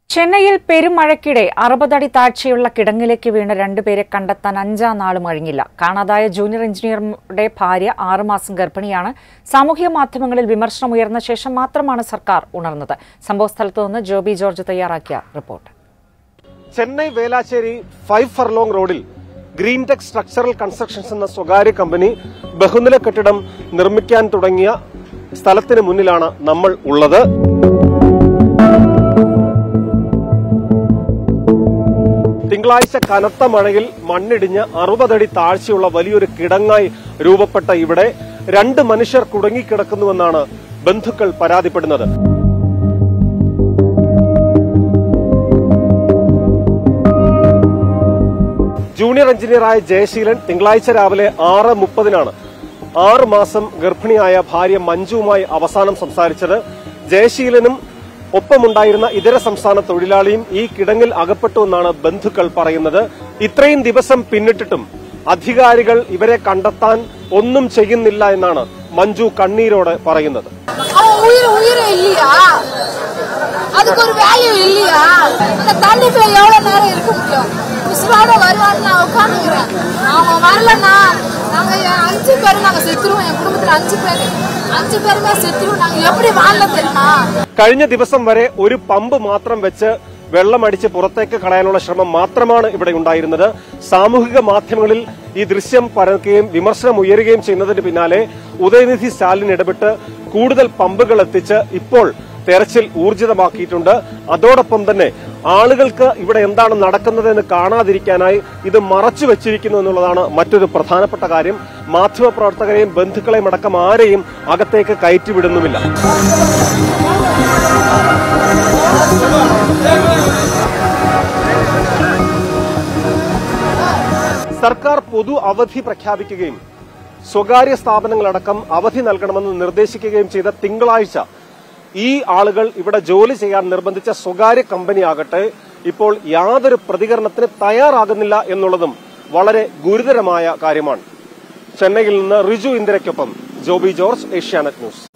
ചെന്നൈയിൽ പെരുമഴയ്ക്കിടെ 60 അടി താഴ്ചയുള്ള കിടങ്ങിലേക്ക് വീണ രണ്ടുപേരെ കണ്ടെത്താൻ 5-ാം നാളും കഴിഞ്ഞില്ല. കാണാതായ ജൂനിയർ എഞ്ചിനീയറുടെ ഭാര്യ 6 മാസം ഗർഭിണിയാണ്. സാമൂഹിക മാധ്യമങ്ങളിൽ വിമർശനം ഉയർന്ന ശേഷം മാത്രമാണ് സർക്കാർ ഉണർന്നത്. സംഭവസ്ഥലത്തു നിന്ന് ജോബി ജോർജ് തയ്യാറാക്കിയ റിപ്പോർട്ട്. ചെന്നൈ വേലാച്ചേരി 5 ഫർലോങ് റോഡിൽ ഗ്രീൻ ടെക് സ്ട്രക്ചറൽ കൺസ്ട്രക്ഷൻസ് എന്ന സ്വകാര്യ കമ്പനി ബഹുനില കെട്ടിടം നിർമ്മിക്കാൻ തുടങ്ങിയ സ്ഥലത്തിന് മുന്നിലാണ് നമ്മൾ ഉള്ളത്. തിങ്കളാഴ്ച കനത്ത മഴയിൽ മണ്ണിടിഞ്ഞ് 60 അടി താഴ്ചയുള്ള വലിയൊരു കിടങ്ങായി രൂപപ്പെട്ട ഇവിടെ 2 മനുഷ്യർ കുടുങ്ങിക്കിടക്കുന്നുവെന്നാണ് ബന്ധുക്കൾ പരാതിപ്പെടുന്നത്. ജൂനിയർ എഞ്ചിനീയറായ ജയശീലൻ തിങ്കളാഴ്ച രാവിലെ 6:30 6 മാസം ഗർഭിണിയായ ഭാര്യ മഞ്ജുവുമായി അവസാനം സംസാരിച്ചത്. ജയശീലനും ഒപ്പമുണ്ടായിരുന്ന ഇതര സംസ്ഥാന തൊഴിലാളിയും ഈ കിടങ്ങിൽ അകപ്പെട്ടുവെന്നാണ് ബന്ധുക്കൾ പറയുന്നത്. ഇത്രയും ദിവസം പിന്നിട്ടിട്ടും അധികാരികൾ ഇവരെ കണ്ടെത്താൻ ഒന്നും ചെയ്യുന്നില്ല എന്നാണ് മഞ്ജു കണ്ണീരോടെ പറയുന്നത്. കഴിഞ്ഞ ദിവസം വരെ ഒരു പമ്പ് മാത്രം വെച്ച് വെള്ളമടിച്ച് പുറത്തേക്ക് കളയാനുള്ള ശ്രമം മാത്രമാണ് ഇവിടെ ഉണ്ടായിരുന്നത്. സാമൂഹിക മാധ്യമങ്ങളിൽ ഈ ദൃശ്യം പരക്കുകയും വിമർശനം ഉയരുകയും ചെയ്യുന്നതിന് പിന്നാലെ ഉദയനിധി സ്റ്റാലിൻ ഇടപെട്ട് കൂടുതൽ പമ്പുകൾ എത്തിച്ച് ഇപ്പോൾ തെരച്ചിൽ ഊർജിതമാക്കിയിട്ടുണ്ട്. അതോടൊപ്പം തന്നെ ആളുകൾക്ക് ഇവിടെ എന്താണ് നടക്കുന്നതെന്ന് കാണാതിരിക്കാനായി ഇത് മറച്ചു വെച്ചിരിക്കുന്നു എന്നുള്ളതാണ് മറ്റൊരു പ്രധാനപ്പെട്ട കാര്യം. മാധ്യമപ്രവർത്തകരെയും ബന്ധുക്കളെയും അടക്കം ആരെയും അകത്തേക്ക് കയറ്റിവിടുന്നുമില്ല. സർക്കാർ പൊതു അവധി പ്രഖ്യാപിക്കുകയും സ്വകാര്യ സ്ഥാപനങ്ങളടക്കം അവധി നൽകണമെന്ന് നിർദ്ദേശിക്കുകയും ചെയ്ത തിങ്കളാഴ്ച ഈ ആളുകൾ ഇവിടെ ജോലി ചെയ്യാൻ നിർബന്ധിച്ച സ്വകാര്യ കമ്പനിയാകട്ടെ ഇപ്പോൾ യാതൊരു പ്രതികരണത്തിന് തയ്യാറാകുന്നില്ല എന്നുള്ളതും വളരെ ഗുരുതരമായ കാര്യമാണ്. ചെന്നൈയിൽ നിന്ന് റിജു ഇന്ദിരയ്ക്കൊപ്പം ജോബി ജോർജ്, ഏഷ്യാനെറ്റ് ന്യൂസ്.